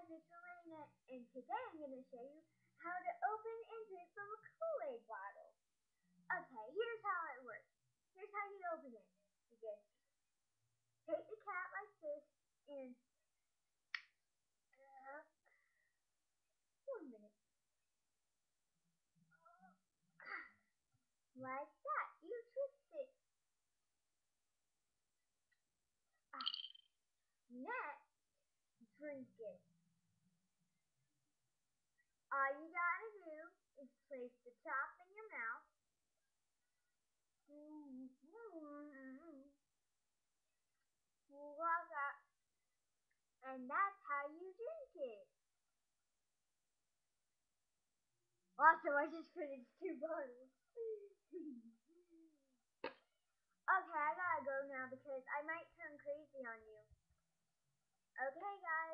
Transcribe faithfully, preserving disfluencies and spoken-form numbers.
guys, it's Elena, and today I'm going to show you how to open and drink from a Kool-Aid bottle. Okay, here's how it works. Here's how you open it. You just take the cap like this, and uh, one minute, like that. You twist it. Ah, next, drink it. All you gotta do is place the top in your mouth. Voila, and that's how you drink it. Also, I just finished two bottles. Okay, I gotta go now because I might turn crazy on you. Okay, guys.